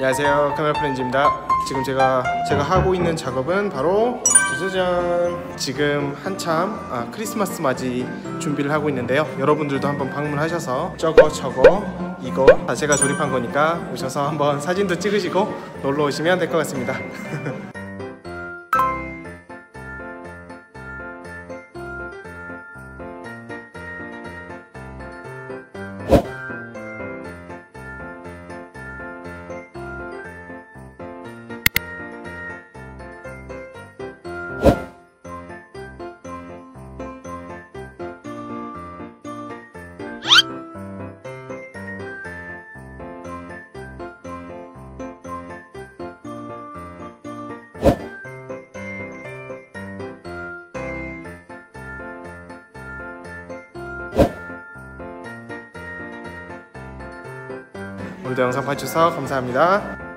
안녕하세요, 카메라 프렌즈입니다. 지금 제가 하고 있는 작업은 바로 짜자잔, 지금 한참 크리스마스 맞이 준비를 하고 있는데요. 여러분들도 한번 방문하셔서 저거 이거 다 제가 조립한 거니까 오셔서 한번 사진도 찍으시고 놀러 오시면 될 것 같습니다. 오늘도 영상 봐주셔서 감사합니다.